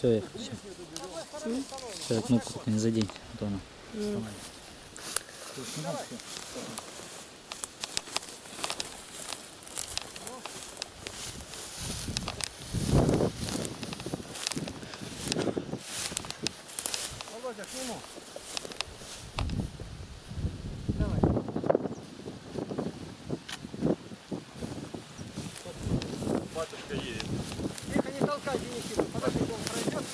Все, все, кнопку не задень. Вот она. Володя, к нему. Батюшка едет. Тихо, не толкай, Денисина. Подожди, он пройдет.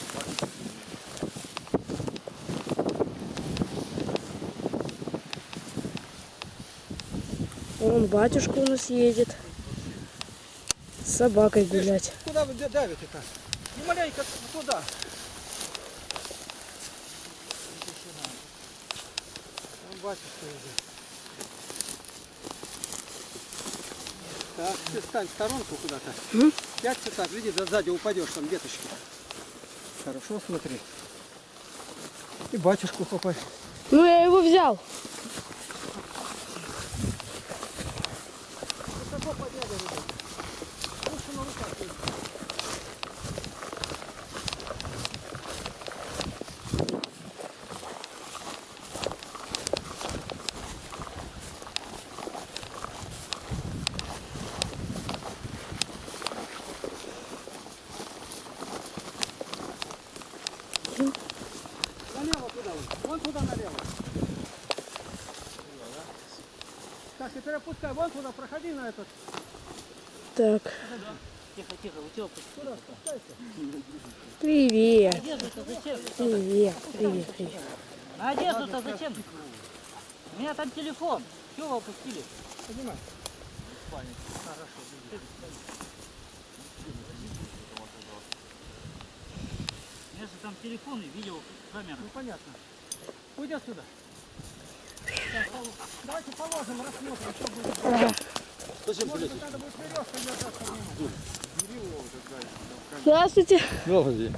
Вон батюшка у нас едет. С собакой гулять. Куда вы давите-то? Не маленько туда. Вон батюшка идет. Так, ты стань в сторонку куда-то. Пятся так, гляди, сзади упадешь, там веточки. Хорошо, смотри. И батюшку попасть. Ну, я его взял. Высоко подняли, ребят. Лучше на руках есть. Налево туда, вон туда налево. Так, теперь опускай, вон туда, проходи на этот. Так. Тихо, тихо, утёк. Туда, спускайся. Привет. Одежду-то зачем? Привет. Привет. Привет. На одежду-то зачем? У меня там телефон. Чего вы опустили? Поднимай. У меня же там телефон и видео камера. Ну понятно. Уйди отсюда. Так, давайте положим, рассмотрим, что будет. Зачем Может полезешь? быть, надо будет веревкой держаться внимательно. Здравствуйте. Здравствуйте.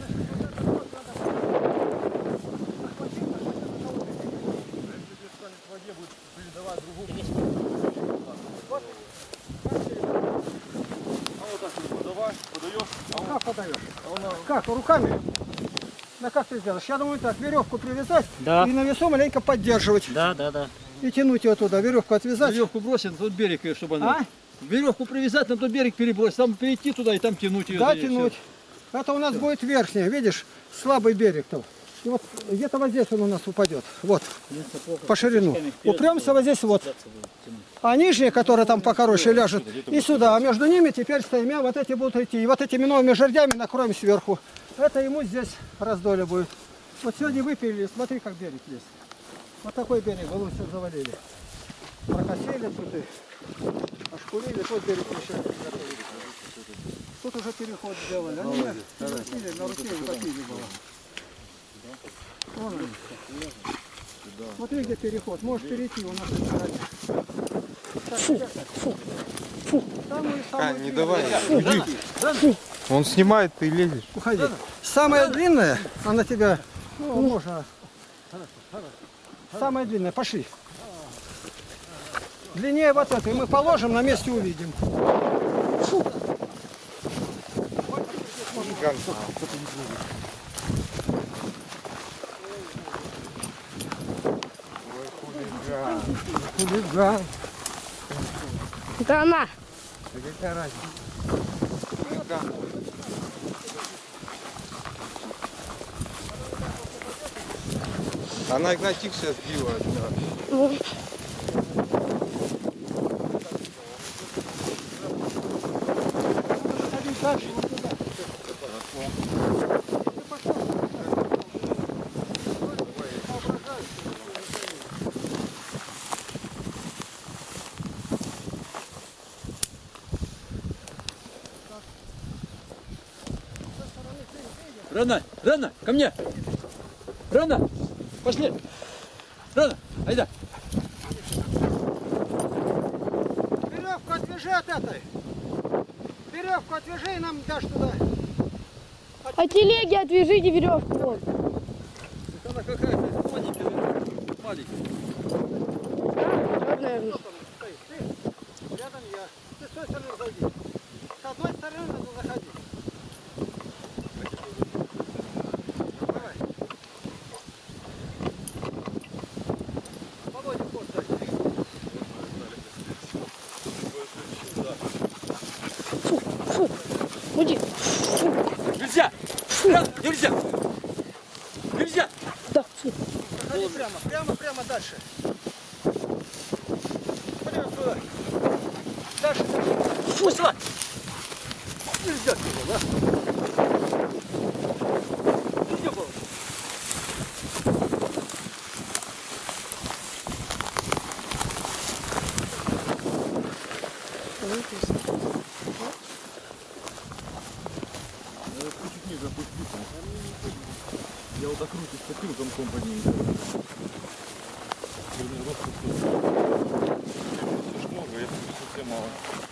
Как подаешь? Как, руками? Да как ты сделаешь? Я думаю так, веревку привязать Да. и на весу маленько поддерживать. Да, да, да. И тянуть ее туда, веревку отвязать. Веревку бросить на тот берег, чтобы она... А? Веревку привязать, на тот берег перебросить, там перейти туда и там тянуть ее. Да, и тянуть. всё. Это у нас будет верхняя, видишь, слабый берег-то. И вот где-то вот здесь он у нас упадет. Вот, по ширину. Упремся вот здесь вот. А нижние, которые там покороче ляжут, и сюда. А между ними теперь стаймя вот эти будут идти. И вот этими новыми жердями накроем сверху. Это ему здесь раздолье будет. Вот сегодня выпилили, смотри, как берег есть. Вот такой берег, баллон все завалили. Прокосили тут и ошкурили, тот берег еще готовили. Тут уже переход сделали. Они нет, на руке утопили было. Вон они. Смотри, где переход. Можешь перейти, у нас это Не давай. Уйди. Он снимает, ты лезешь. Уходи. Самая длинная, она тебя, ну, можно. Самая длинная, пошли. Длиннее вот это, и мы положим, на месте увидим. Хулиган. Это она. Какая разница? Она Игнатик сейчас била. Да. Дальше. Рано, рано, ко мне. Рано, пошли. Рано, айда. Веревку отвяжи от этой. Веревку отвяжи и нам дашь туда. А телеги отвяжите веревку. Вот. Она какая-то маленькая, маленькая. Вот, наверное. Ты, рядом я. Ты с той стороны зайди. С одной стороны надо заходить. Нельзя! Нельзя! Да, фу. Проходи прямо дальше. Прямо туда. Дальше. Фу, сюда! Нельзя туда, да? Нельзя было. Чуть ниже опуститься. Я вот так руки схватил, замком подниму. Все много, я совсем мало.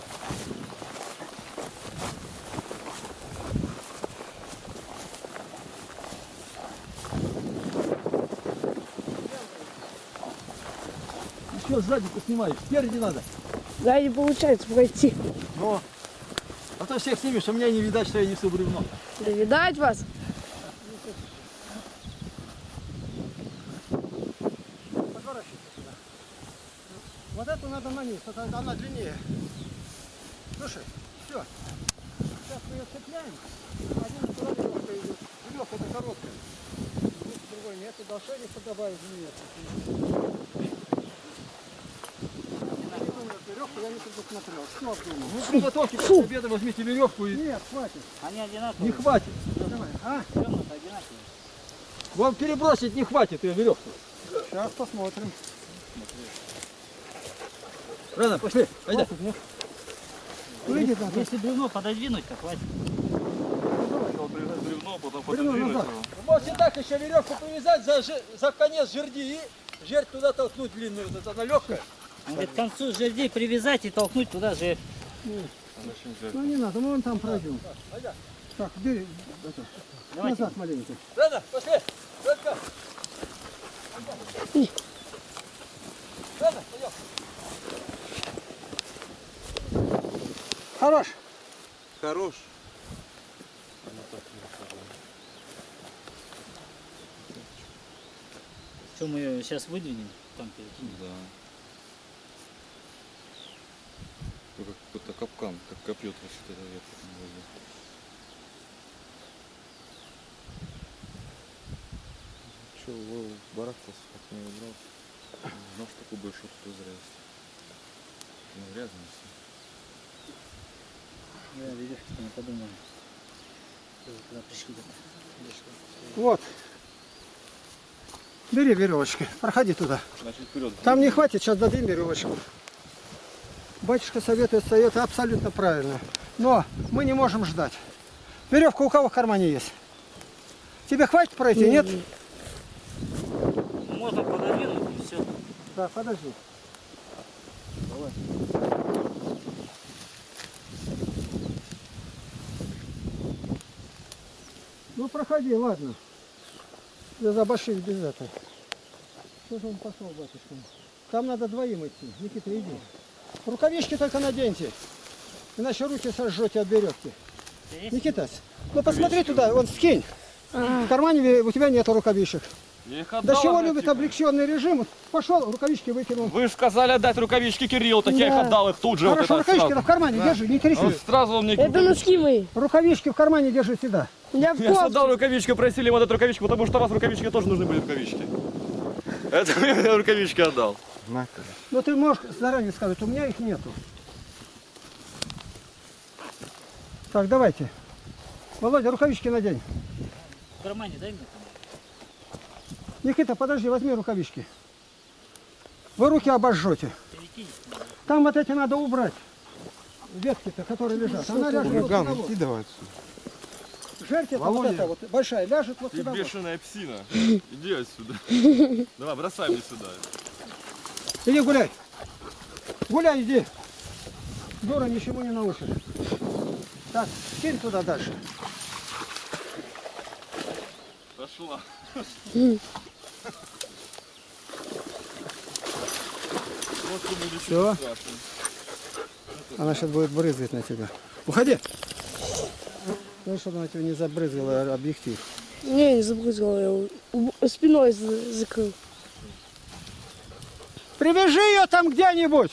Еще сзади поснимаешь, спереди надо. Да, не получается пройти. Но. А то всех снимешь, а меня не видать, что я несу бревно. Да видать вас. Подворачивайся сюда. Вот эту надо на низ, она длиннее. Слушай, все. Сейчас мы ее цепляем. Один туда веревка идет. Веревка это короткая. Другой нет, и долженница добавить нет. Веревку я не предусмотрел. Все обдумал. Ну, при готовке после обеда возьмите веревку и... Нет, хватит. Они одинаковые. Не хватит. Давай. А? Темно-то одинаковые. Вам перебросить не хватит ее веревку. Сейчас посмотрим. Рано, пошли. Пойдем. Выйдет надо. Если бревно пододвинуть, то хватит. Сначала привязать бревно, потом Бревно пододвинуть назад. его. Вы можете так еще веревку повязать за конец жерди и жердь туда толкнуть длинную. Вот это она легкая. Он говорит, к концу жердей привязать и толкнуть туда же. Ну не надо, мы вон там пройдем. Пойдем. Так, бери. Это, Давайте. назад маленько. Рано, пошли. Только. Рано, пойдем. Хорош. Хорош. Что мы ее сейчас выдвинем, там перекинем. Да. Как какой-то капкан, как копье трясет это вверх. Че, барахтался, как не убрал. Нож такой большой, кто зря есть. Ну, грязно все. Я веревки-то не подумал. Когда пришли. Вот. Бери веревочки, проходи туда. Значит, вперед. Там не хватит, сейчас дадим веревочку. Батюшка советует, это абсолютно правильно. Но мы не можем ждать. Веревка у кого в кармане есть? Тебе хватит пройти, нет? Можно пододвинуть и все. Да, подожди. Давай. Ну проходи, ладно. За больших без этого. Что же он пошел, батюшка? Там надо двоим идти. Никита, иди. Рукавички только наденьте. Иначе руки сожжете от веревки. Никита, ну посмотри туда, вон скинь. В кармане у тебя нет рукавичек. Я их До отдал, чего опять, любит типа. облегченный режим? Пошел, рукавички выкинул. Вы же сказали отдать рукавички Кириллу, так я их Да. отдал их тут же. Хорошо, вот это рукавички сразу. в кармане держи, не тряси. Он сразу он мне Это носки мои. Рукавички в кармане держи всегда. Я в Я же отдал кофте. рукавичку, просили ему отдать рукавичку, потому что у вас рукавички тоже нужны были рукавички. Это мне рукавички отдал. Но ты можешь заранее сказать, у меня их нету. Так, давайте. Володя, рукавички надень. В кармане дай мне. Никита, подожди, возьми рукавички. Вы руки обожжете. Перекинь. Там вот эти надо убрать. Ветки-то, которые лежат. Она ляжет вот сюда. Вот. давай отсюда. Жерть вот эта вот большая, ляжет вот Ты сюда. Вот. бешеная псина. Иди отсюда. Давай, бросай мне сюда. Иди гуляй. Гуляй, иди. Дура, ничего не научишь. Так, кинь туда дальше. Пошла. Все. Она сейчас будет брызгать на тебя. Уходи. Ну, чтобы она тебя не забрызгала объектив. Не забрызгал, я спиной закрыл. Привяжи ее там где-нибудь.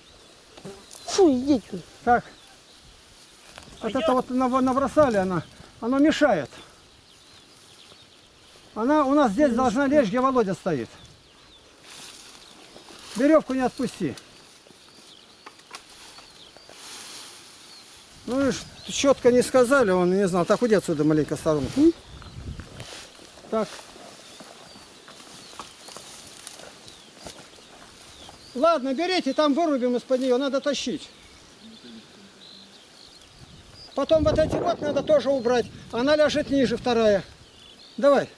Фу, идите. Так. Вот это вот набросали она. Оно мешает. Она у нас здесь должна лечь, где Володя стоит. Веревку не отпусти. Ну и четко не сказали, он не знал. Так, уйди отсюда маленько в сторону. Так. Ладно, берите, там вырубим из-под нее, надо тащить. Потом вот эти вот надо тоже убрать. Она ляжет ниже, вторая. Давай.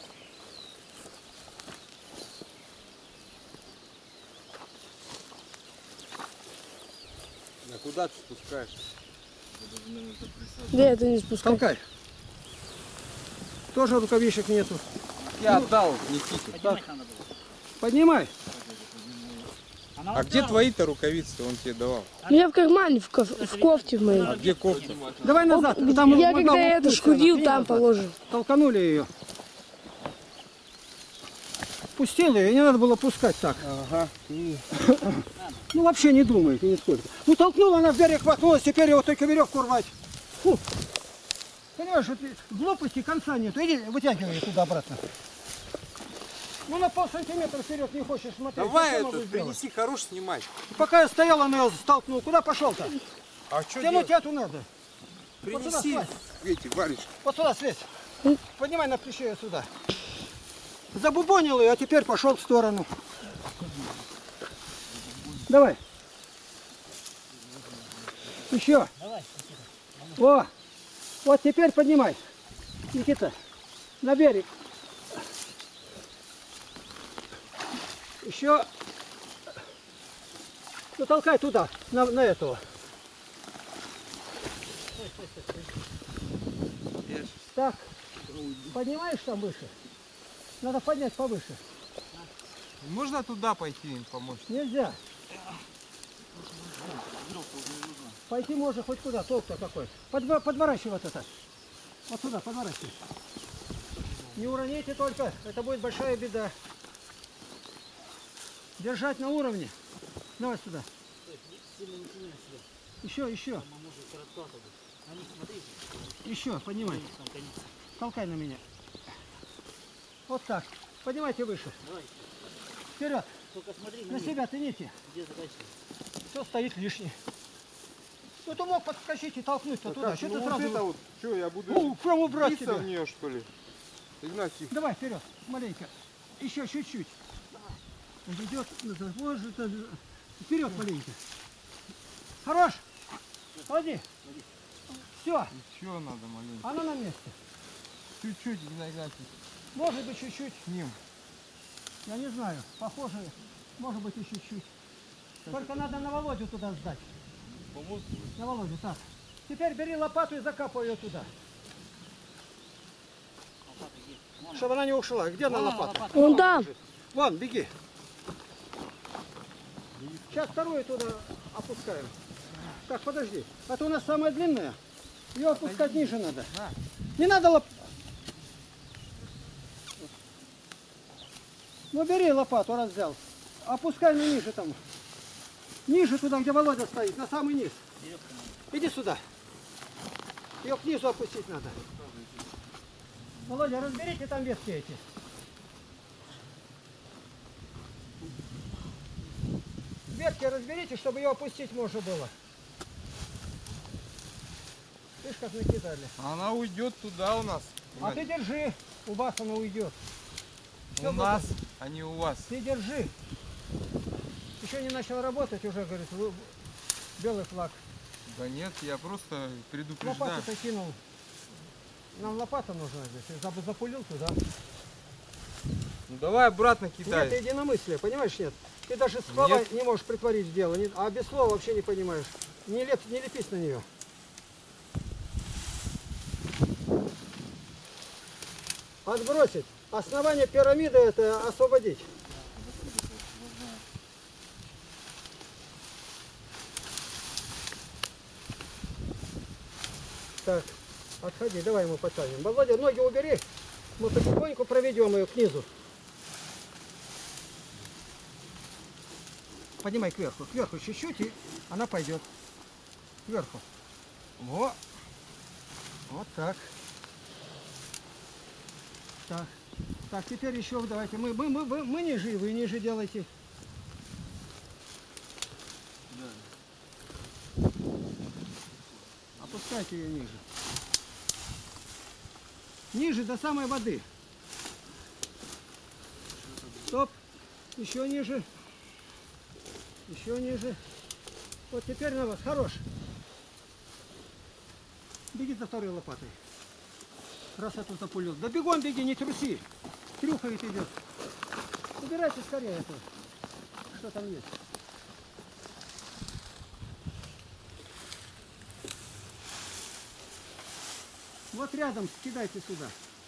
А куда ты спускаешь? Где это не спускай? Толкай. Тоже рукавишек нету. Я отдал Никите. Поднимать надо было. Поднимай. Она А вот где взяла. твои-то рукавицы он тебе давал? У меня в кармане, в кофте в моей. А где кофта? Давай назад. Я Там могла когда это упустить шкурил, она. там Назад. положил. Толканули ее. Пустил ее, и не надо было пускать так. Ага. Ну вообще не думает нисколько. Ну толкнула она в берег, хватнулась, теперь его только веревку рвать. Фу. Понимаешь, вот глупости конца нет. Иди, вытягивай ее туда обратно. Ну на полсантиметра вперед не хочешь смотреть. Давай что я это, могу сделать? принеси хорош снимать. Пока я стоял, она ее столкнул. Куда пошел-то? А что Тянуть делать? эту надо. Вот Принеси, сюда, эти варежки. Вот сюда слезь. Поднимай на плече ее сюда. Забубонил ее, а теперь пошел в сторону. Давай. Еще. Давай, О, вот теперь поднимай. Никита, на берег. Еще. Ну толкай туда, на этого. Так, поднимаешь там выше? Надо поднять повыше. Можно туда пойти им помочь? Нельзя. Пойти можно хоть куда, толк-то какой. Подворачивай вот это. Вот сюда, подворачивай. Не уроните только, это будет большая беда. Держать на уровне. Давай сюда. Еще. Еще, поднимай. Толкай на меня. Вот так. Поднимайте выше. Давай. Вперед. Только смотри На себя тяните. где заканчивается. Все стоит лишний. Ну ты мог подскочить и толкнуть-то туда. Что ты сразу... что, я буду Ну, прям убрать биться в тебя. нее, что ли? Игнатий. Давай вперед, маленько. Еще чуть-чуть. Он идет, вперед маленько. Хорош. Ходи. Все, Еще надо маленько. она на месте. Чуть-чуть, Игнатий. Может быть чуть-чуть. С ним. Я не знаю. Похоже, может быть и чуть-чуть. Только надо на Володю туда сдать. На Володю, так. Теперь бери лопату и закапывай ее туда. Чтобы она не ушла. Где она лопата? Вон там. Вон, беги. Сейчас вторую туда опускаем. Так, подожди. Это у нас самая длинная. Ее опускать ниже надо. Не надо Ну бери лопату, раз взял. Опускай на ниже там. Ниже туда, где Володя стоит, на самый низ. Иди сюда. Ее к низу опустить надо. Володя, разберите там ветки эти. Ветки разберите, чтобы ее опустить можно было. Видишь, как накидали. Она уйдет туда у нас. А ты держи, у вас она уйдет. У нас, а не у вас. Ты держи. Еще не начал работать, уже, говорит, белый флаг. Да нет, я просто предупреждаю. Лопату-то кинул. Нам лопата нужна здесь. Запулил туда. Ну давай обратно Нет, кидай. единомыслие, понимаешь, нет? Ты даже слова не можешь притворить дело, а без слова вообще не понимаешь. Не лепись на нее. Отбросить. Основание пирамиды это освободить. Так, отходи, давай ему потянем. Володя, ноги убери. Мы потихоньку проведем ее к низу. Поднимай кверху чуть-чуть, и она пойдет. Кверху. Во. Вот так. Так. Так, теперь еще давайте. Мы ниже, вы ниже делайте. Да. Опускайте ее ниже. Ниже до самой воды. Стоп. Еще ниже. Еще ниже. Вот теперь на вас. Хорош. Беги за второй лопатой. Раз я тут запулил. Да бегом беги, не труси. Трюхает идет. Убирайте скорее это. Что там есть? Вот рядом кидайте сюда.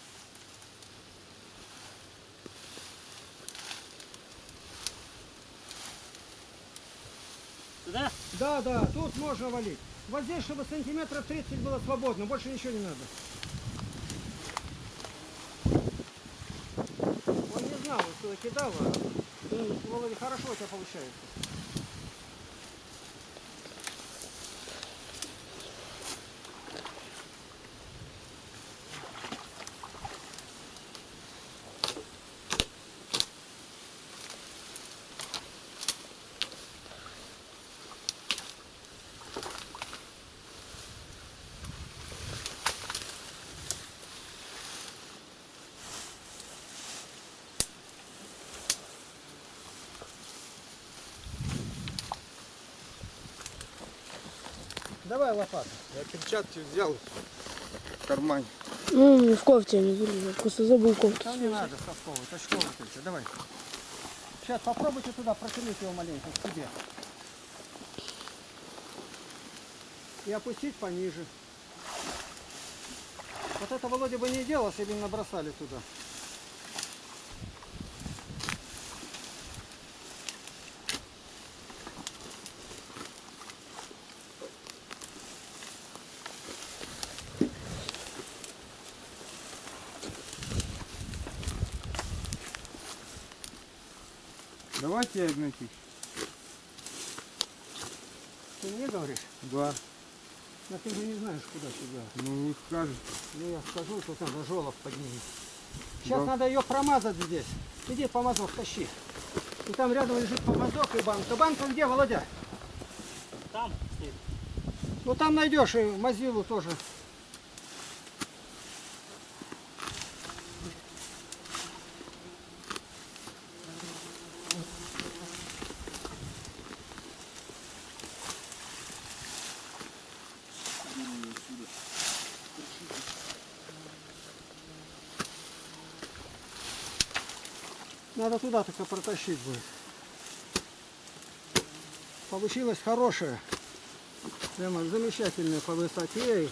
Сюда? Да, да, тут можно валить. Вот здесь, чтобы сантиметров 30 было свободно, больше ничего не надо. Он не знал, он сюда кидал, а Володя, хорошо у тебя получается. Давай лопату. Я перчатки взял в кармане. Ну, в кофте не были, просто забыл кофту. Там не надо совковый, точковый только. Давай. Сейчас попробуйте туда протянуть его маленько к себе. И опустить пониже. Вот это Володя бы не делал, если бы набросали туда. Давайте я Игнатьевич. Ты мне говоришь? Да. Но ты же не знаешь, куда сюда. Ну вы скажете. Ну я скажу, тут надо жолоб поднимить. Сейчас Да. надо ее промазать здесь. Иди помазок тащи. И там рядом лежит помазок и банка. Банка где, Володя? Там стоит. Ну там найдешь и мазилу тоже. Надо туда только протащить будет. Получилось хорошее. Прямо замечательное по высоте.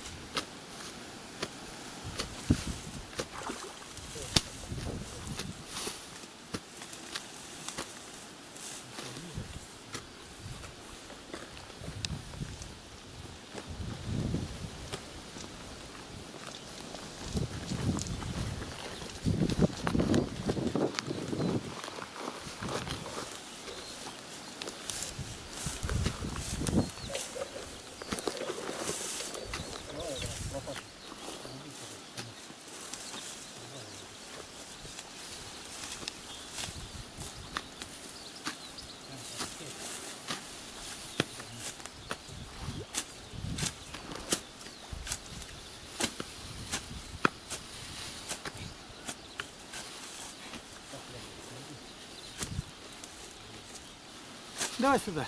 Давай сюда.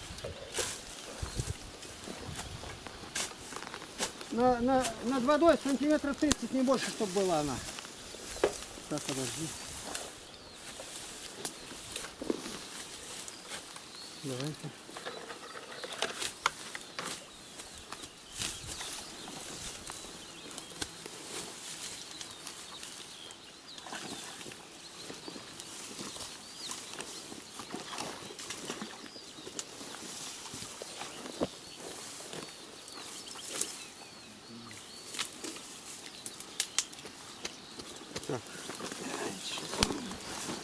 Над водой сантиметров 30, не больше, чтобы была она. Так, подожди. Давайте.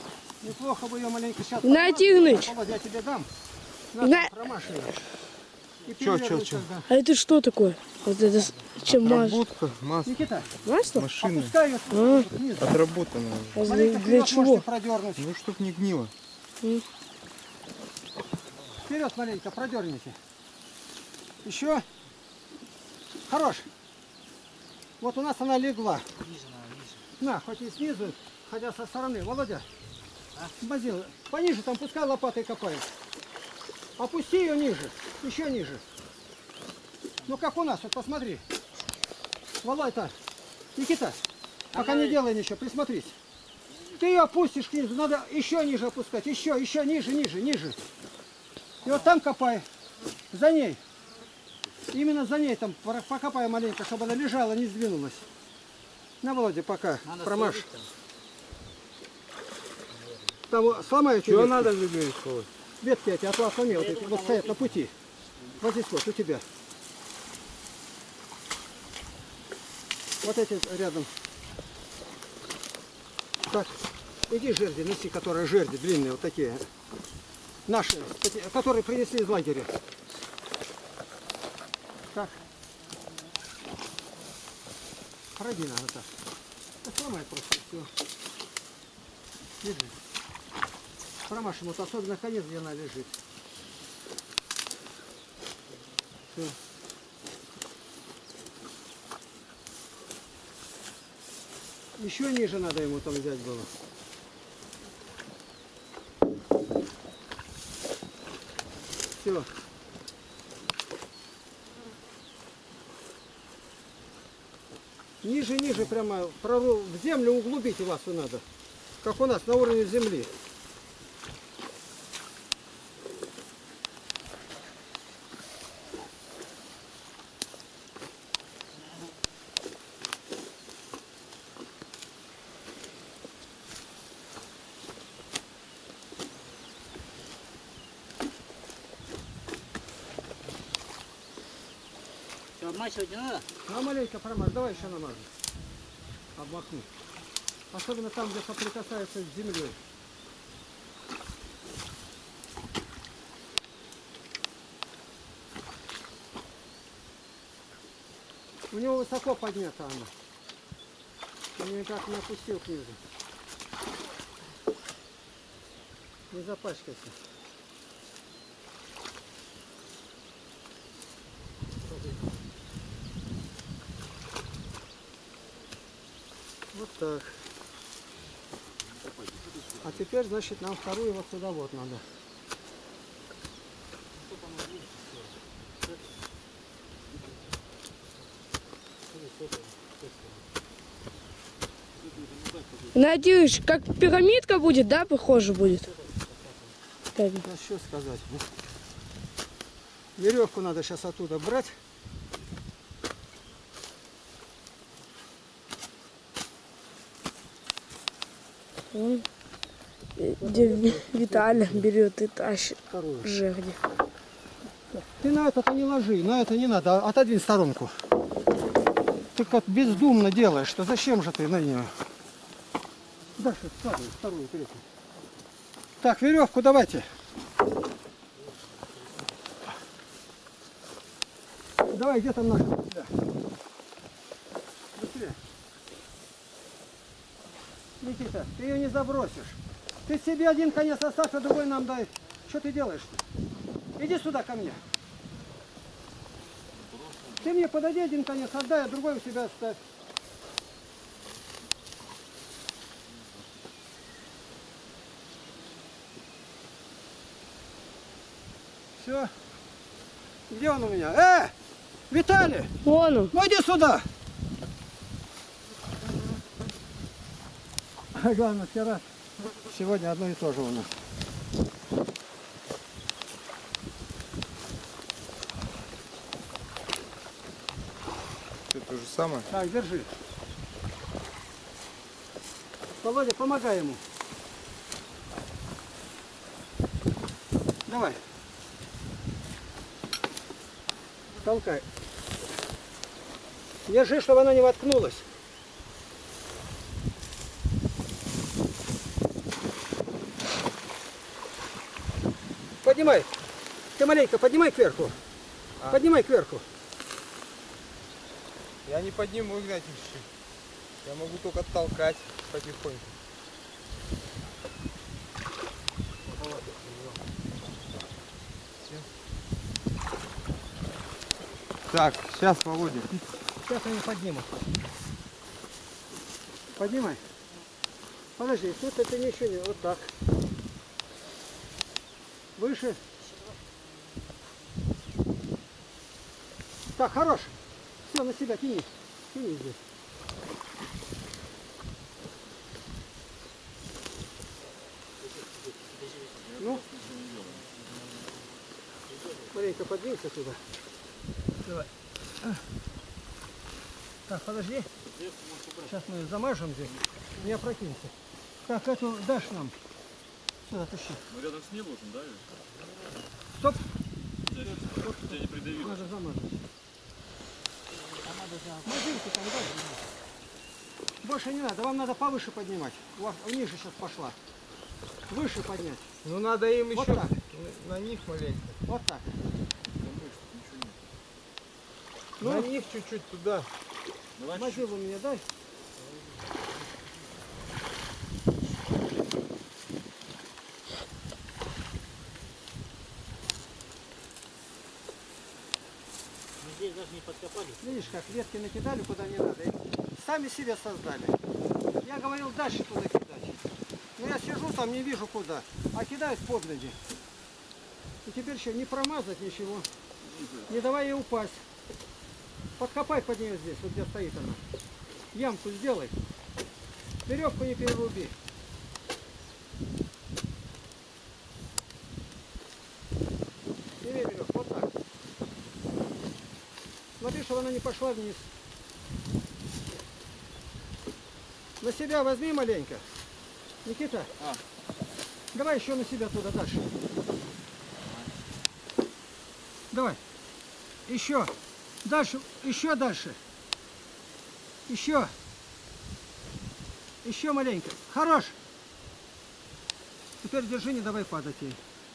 Неплохо бы ее маленько сейчас. Игнатий Игнатьевич. Володя, я тебе дам. На- Промашь ее. И Чё? перевернуть тогда. А это что такое? Вот это чем масло? Отработка, масло, Никита, Масло? машины. опускают А. вниз. Отработанная. А Маленько для вперед чего? можете продернуть. Ну, чтоб не гнило. Вперед маленько продерните. Еще. Хорош. Вот у нас она легла. На, хоть и снизу, хотя со стороны. Володя, Базил, пониже там, пускай лопатой копает. Опусти ее ниже, еще ниже. Ну как у нас, вот посмотри. Володя, Никита, пока не делай ничего, присмотрись. Ты ее опустишь к низу, надо еще ниже опускать, еще ниже, ниже. И вот там копай, за ней. Именно за ней там покопай маленько, чтобы она лежала, не сдвинулась. На, Володя, пока промажь. Там сломаю чуть. Что надо выберешь? Ветки эти, а то осломи, вот эти, вот стоят на пути. Вот здесь вот, у тебя. Вот эти рядом. Так, иди жерди, неси, которые жерди, длинные, вот такие. Наши, которые принесли из лагеря. Так. Пройди надо так. Да сломай просто, все. Держи. Промашем, вот особенно конец, где она лежит. Все. Еще ниже надо ему там взять было. Все. Ниже, прямо в землю углубить вас надо. Как у нас, на уровне земли. Что, обмачивать не надо? Ну, маленько промажь, давай еще намажем. Обмахну. Особенно там, где соприкасается с землей. У него высоко поднята она. Он никак не опустил к низу. Не запачкайся. Вот так. А теперь, значит, нам вторую вот сюда вот надо. Надеюсь, как пирамидка будет, да, похоже будет? Так. А что сказать? Веревку надо сейчас оттуда брать. Где Виталя берет и тащит Вторую. жерди. Ты на это не ложи, на это не надо. Отодвинь в сторонку. Ты как бездумно делаешь, что зачем же ты на нее? Дальше складывай, вторую, третью. Так, веревку давайте. Давай, где там наша петля? Быстрее. Никита, ты ее не забросишь. Ты себе один конец оставь, а другой нам дай. Что ты делаешь-то? Иди сюда ко мне. Ты мне подойди один конец, отдай, а другой у себя оставь. Все. Где он у меня? Виталий! Вон он. Ну иди сюда! Главное, вчера, сегодня одно и то же у нас. Это то же самое. Так, держи. Володя, помогай ему. Давай. Толкай. Держи, чтобы она не воткнулась. Поднимай. Ты маленько поднимай кверху. Поднимай кверху. Я не подниму, Игнатьевич. Я могу только толкать потихоньку. Так, сейчас, Володя. Сейчас они поднимут. Поднимай. Подожди, тут это ничего не... Вот так. Выше. Так, хорош. Все, на себя тяни. Тяни здесь. Ну. Маленько подвинься туда. Давай. Так, подожди. Сейчас мы замажем здесь. Не опрокинься. Так, эту дашь нам. Сюда, тащи. Мы рядом с ней ложим, да? Стоп. Вот. Тебя не придавило. Надо замазать. Мазинки там дальше. Больше не надо. Вам надо повыше поднимать. У вас ниже сейчас пошла. Выше поднять. Ну надо им Вот еще так. на них маленько. Вот так. На них чуть-чуть туда. Мазилу мне дай. Здесь даже не подкопали. Видишь, как ветки накидали куда не надо. И сами себе создали. Я говорил дальше туда кидать. Но я сижу там, не вижу куда. А кидают под ноги. И теперь еще не промазать ничего. Не давай ей упасть. Подкопай под нее здесь, вот где стоит она. Ямку сделай. Веревку не переруби. Бери веревку, вот так. Смотри, чтобы она не пошла вниз. На себя возьми маленько. Никита, давай еще на себя туда дальше. Давай. Еще. Дальше. Еще дальше. Еще. Еще маленько. Хорош. Теперь держи, не давай падать ей.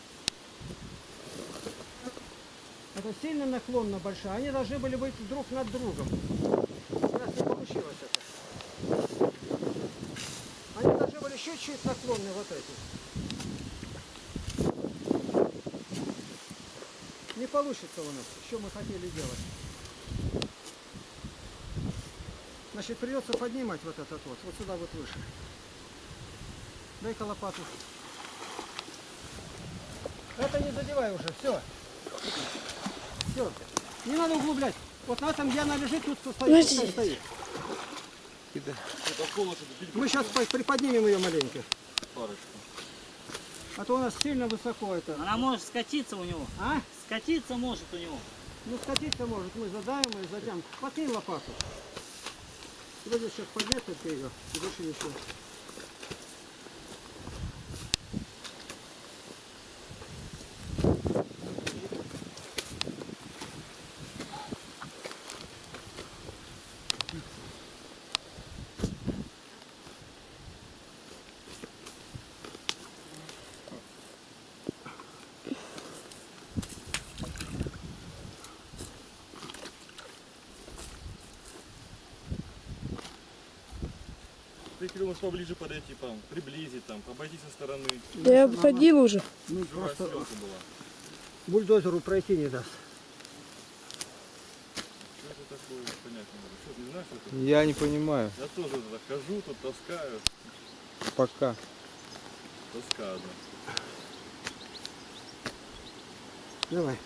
Это сильно наклонно большая. Они должны были быть друг над другом. У нас не получилось это. Они должны были чуть-чуть наклонны вот эти. Не получится у нас, что мы хотели делать. Значит, придется поднимать вот этот вот сюда вот выше. Дай-ка лопату. Это не задевай уже, все. Все. Не надо углублять. Вот на этом, где она лежит, тут стоит. Тут стоит. Мы сейчас приподнимем ее маленько. А то у нас сильно высоко это. Она может скатиться у него. А? Скатиться может у него. Ну скатиться может. Мы задаем и затем. Подкинь лопату. Вот здесь сейчас поднять только ее. И больше ничего. Ты можешь поближе подойти, там, приблизить, там, обойти со стороны. Да я обходил уже. Ну, Живая просто съемка была. бульдозеру пройти не даст. Что это такое, понятно. Что, не знаешь, что это? Я не понимаю. Я тоже туда хожу, тут таскаю. Пока. Тоска одна. Давай.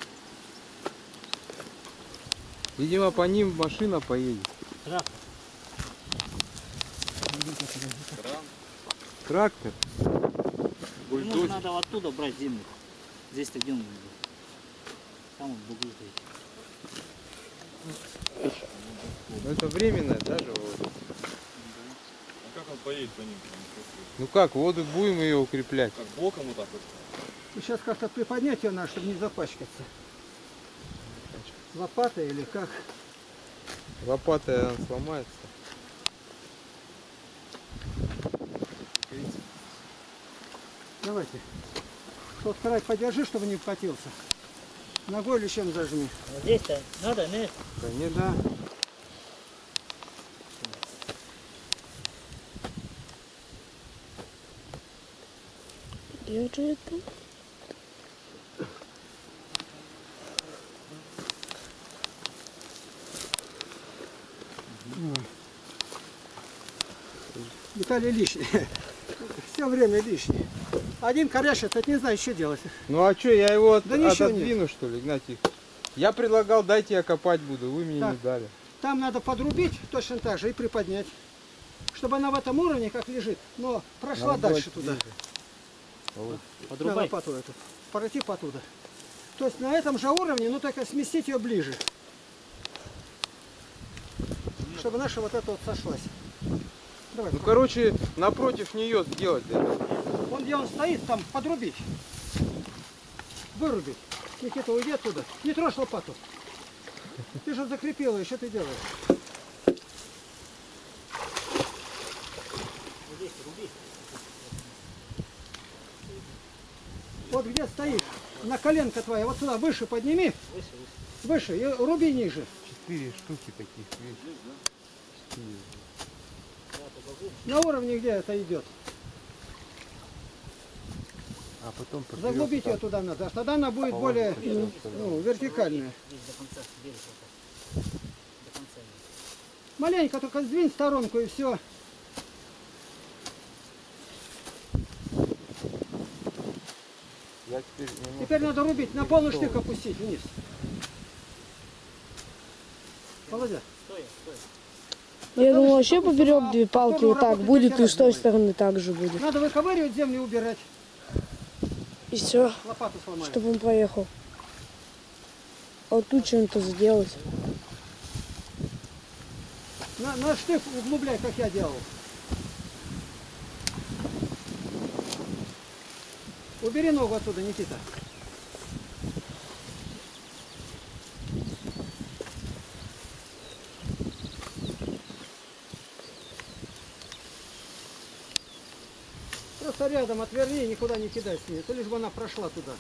Видимо, по ним машина поедет. Трактор. Кран. Трактор. Ему Бульдозер. надо оттуда брать землю. Здесь-то где он будет? Там он в углу стоит. Ну, это временное, да, же? А как он поедет по ним? Ну как, воду будем ее укреплять. Как боком вот так вот? Сейчас как-то приподнять ее надо, чтобы не запачкаться. Лопатой или как? Лопатой она сломается. Давайте. Тот край подержи, чтобы не вкатился. Ногой или чем зажми. Вот здесь-то надо, нет? Да нет, Да. Где же это? Виталий лишний. Все время лишний. Один коряшит, это не знаю, что делать. Ну а что, я его Да ничего отодвину, что ли, Игнатий? Я предлагал, дайте я копать буду, вы мне Так. не дали. Там надо подрубить точно так же и приподнять. Чтобы она в этом уровне, как лежит, но прошла Надо дальше было туда. Вот. На Подрубай. лопату эту. Пройти по туда. То есть на этом же уровне, ну только сместить ее ближе. Чтобы наша вот эта вот сошлась. Давай. Ну короче, напротив нее сделать это. Вон где он стоит, там подрубить. Вырубить. Никита, уйди оттуда. Не трожь лопату. Ты же закрепила ее, что ты делаешь? Вот где стоит, на коленка твоя, вот сюда, выше подними. Выше, и руби ниже. 4 штуки таких, видишь? На уровне, где это идет. А потом поперек Заглубить ее так. туда надо. Тогда она будет более вертикальная. Здесь до конца, берег вот так. До конца. Маленько только сдвинь в сторонку и все. Я теперь немножко... Теперь надо рубить, на полный штык опустить вниз. Володя, Стой, стой. Я думаю, вообще поперек две палки вот так будет, и с той стороны так же будет. надо выковыривать землю и убирать. И все, Лопату сломаем. чтобы он поехал. А вот тут что-то сделать. На штык углубляй, как я делал. Убери ногу оттуда, Никита. Просто рядом отверни и никуда не кидай с ней, то лишь бы она прошла туда.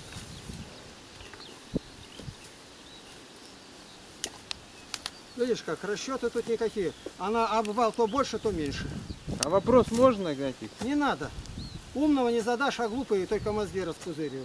Видишь как, расчеты тут никакие. Она обвал то больше, то меньше. А вопрос можно, Игнатий? Не надо. Умного не задашь, а глупые только мозги распузыривают.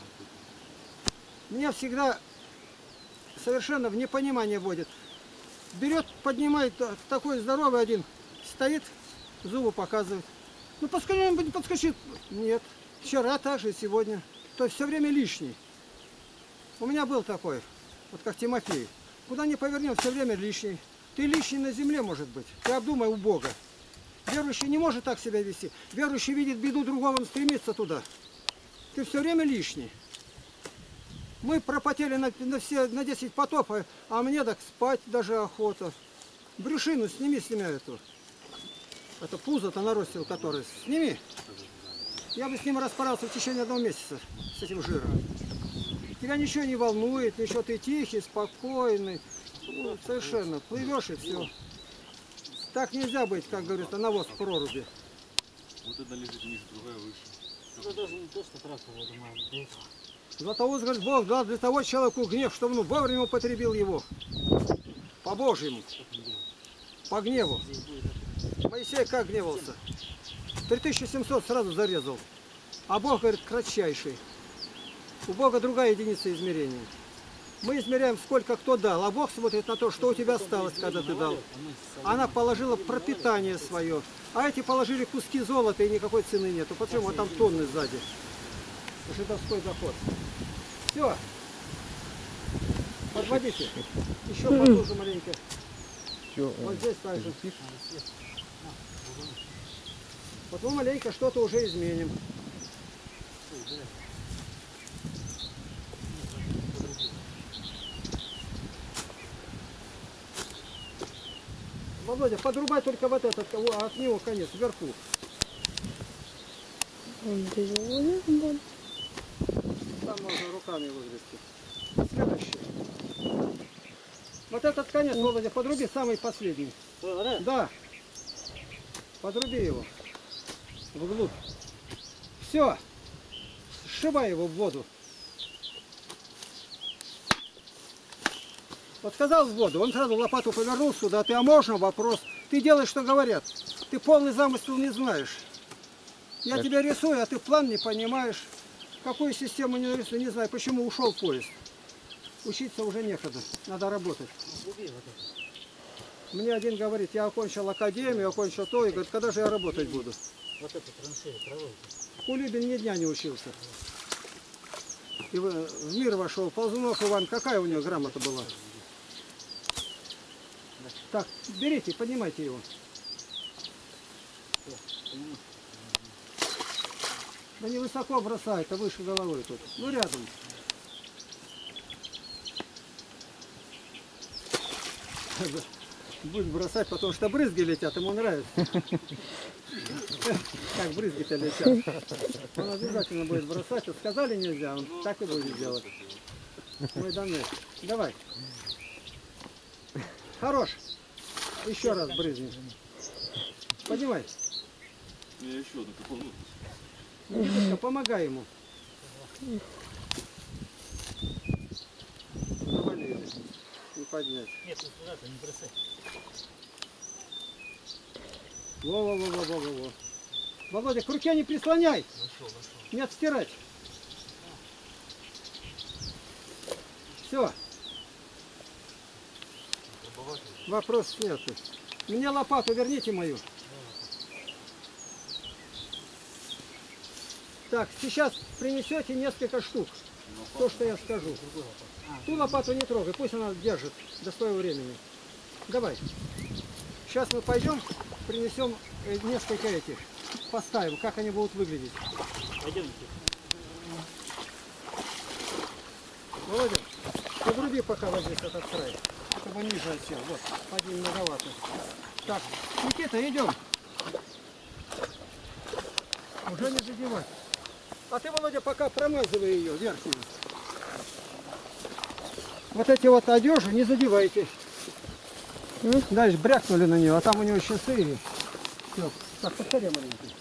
Меня всегда совершенно в непонимание вводит. Берет, поднимает такой здоровый один, стоит, зубы показывает. Ну подскажи, подскочит. Нет. Вчера так же, сегодня. То есть все время лишний. У меня был такой, вот как Тимофей. Куда ни повернем, все время лишний. Ты лишний на земле, может быть. Ты обдумай у Бога. Верующий не может так себя вести. Верующий видит беду другого, он стремится туда. Ты все время лишний. Мы пропотели на 10 потопов, а мне так спать даже охота. Брюшину сними с меня эту. Это пузо-то наростил, который. Сними. Я бы с ним распорался в течение 1 месяца, с этим жиром. Тебя ничего не волнует, ничего, ты тихий, спокойный. Ну, совершенно. Плывешь и все. Так нельзя быть, как говорится, навоз в проруби. Вот одна лежит ниже, другая выше. Это даже не то, что трактор, я думаю, для этого. Златоуст говорит, Бог дал для того человеку гнев, чтобы он вовремя употребил его. По Божьему. По гневу. Моисей как гневался? 3700 сразу зарезал. А Бог говорит, кратчайший. У Бога другая единица измерения. Мы измеряем, сколько кто дал, а Бог смотрит на то, что у тебя осталось, когда ты дал. Она положила пропитание свое, а эти положили куски золота, и никакой цены нету. Почему? Вот там тонны сзади. Жидовской доход. Все. Подводите. Еще потуже маленько. Все, Вот здесь также. Вот мы маленько что-то уже изменим. Володя, подрубай только вот этот, от него конец, вверху. Он тяжелый. Там можно руками выгрести. Следующий. Вот этот конец, Володя, подруби самый последний. Да. Подруби его. Вглубь. Все. Сшибай его в воду. Вот сказал в воду, он сразу лопату повернул сюда. Ты, а можно вопрос? Ты делаешь, что говорят. Ты полный замысел не знаешь. Я тебя рисую, а ты план не понимаешь. Какую систему не нарисую, не знаю. Почему ушел поезд. Учиться уже некогда, надо работать. Мне один говорит, я окончил академию, окончил то, и говорит, когда же я работать буду? Вот это траншея, проводите. Кулибин ни дня не учился. И в мир вошел. Ползунов Иван, какая у него грамота была? Так, берите, поднимайте его. Да не высоко бросает, а выше головой тут. Ну рядом. Будет бросать, потому что брызги летят, ему нравится. Как брызги-то летят. Он обязательно будет бросать. Вот сказали нельзя, он так и будет делать. Мой Донец. Давай. Хорош. Еще раз брызни. Поднимай. Я еще одну попробую. Никиточка, помогай ему. Навалили. Не поднять. Нет, сюда не бросай. Во-во-во-во-во-во. Володя, к руке не прислоняй. Не отстирать. Все. Вопрос нет. Мне лопату верните мою. Так, сейчас принесете несколько штук. То, что я скажу. Ту лопату не трогай, пусть она держит до своего времени. Давай. Сейчас мы пойдем, принесем несколько этих. Поставим, как они будут выглядеть. Пойдемте. Володя, подруби пока вот здесь этот край, чтобы ниже сел. Вот, один многовато. Так, Никита, идем. Уже не задевать. А ты, Володя, пока промазывай ее верхнюю. Вот эти вот одежи не задевайте. Дальше брякнули на нее, а там у него часы. Все. Так, повтори маленький.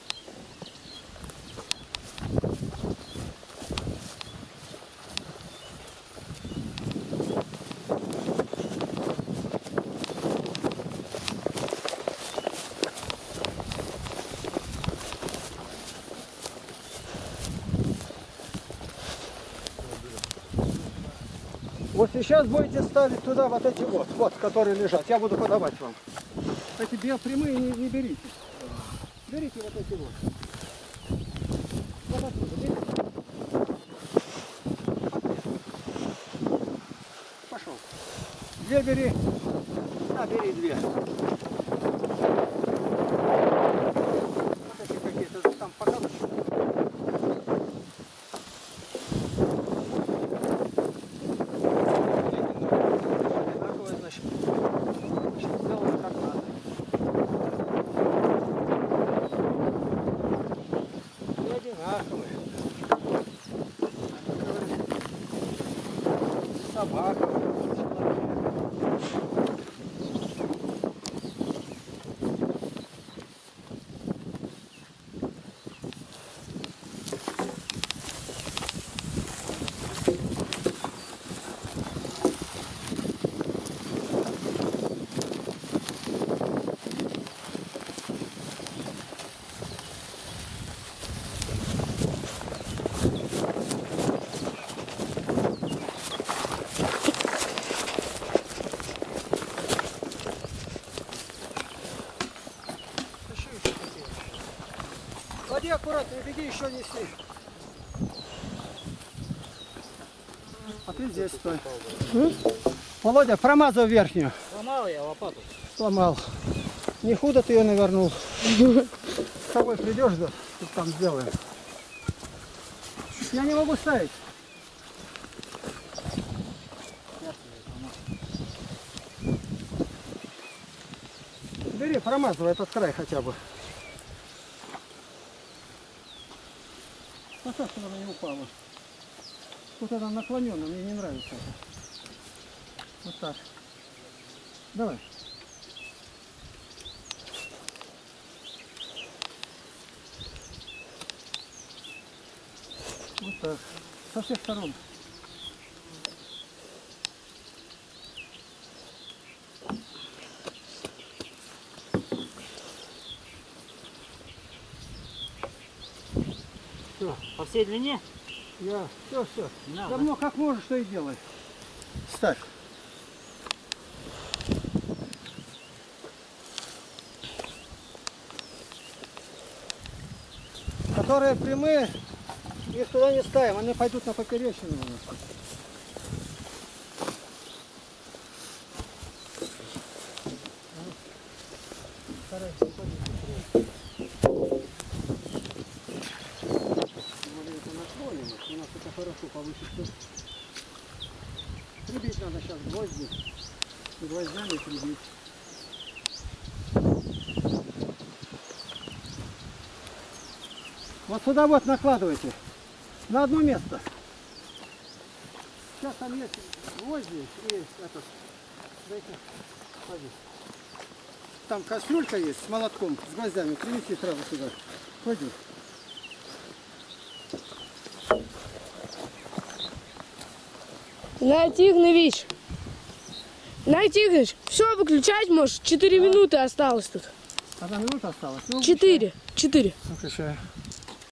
Вот сейчас будете ставить туда вот эти вот, которые лежат. Я буду подавать вам. Эти биопрямые не берите. Берите вот эти вот. Вот отсюда, берите. Пошел. Две бери. А, бери две. Вот эти какие-то там покажут. Собака. Води аккуратно, беги, еще неси. А ты здесь стой. Володя, промазал верхнюю. Сломал я лопату. Сломал. Не худо ты ее навернул. С тобой придешь, да, тут там сделаем. Я не могу ставить. Бери, промазывай этот край хотя бы. Поставь, чтобы она не упала. Тут она наклонена, мне не нравится это. Вот так. Давай. Вот так. Со всех сторон. Все, По всей длине? все. Не надо. Давно как можешь, что и делай. Ставь. Которые прямые, их туда не ставим, они пойдут на поперечину у нас. У нас это хорошо получится. Прибить надо сейчас гвозди. И гвоздями прибить. Вот сюда вот накладывайте. На одно место. Сейчас там есть гвозди и этот. Дайте. Ходи. Там кастрюлька есть с молотком, с гвоздями. Принеси сразу сюда. Ходи. Игнат Игнатьевич. Игнат Игнатьевич, все выключать можешь. 4 минуты осталось тут. 1 минута осталась. Ну, 4. Выключаю.